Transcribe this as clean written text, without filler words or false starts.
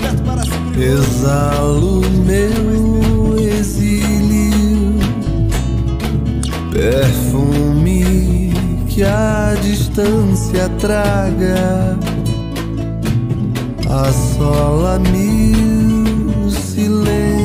exalo meu exílio, perfume que a distância traga, assola-me o silêncio.